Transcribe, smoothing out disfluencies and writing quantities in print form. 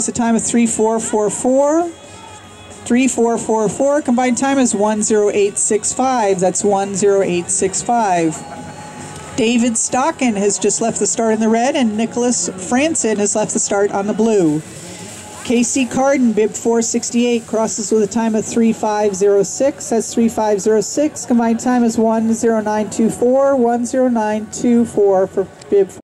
a time of 3:4:44. 3:4:44. Combined time is 1:08:65. That's 1:08:65. David Stocken has just left the start in the red, and Nicholas Franson has left the start on the blue. Casey Carden, bib 468, crosses with a time of 3:5:06. That's 3:5:06. Combined time is 1:09:24. 1:09:24 for bib